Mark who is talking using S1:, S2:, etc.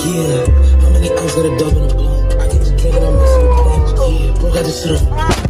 S1: Yeah, how many hours got a dub in the blunt? I get this drink and I'm mixing with punch. Yeah, bro got this shit up.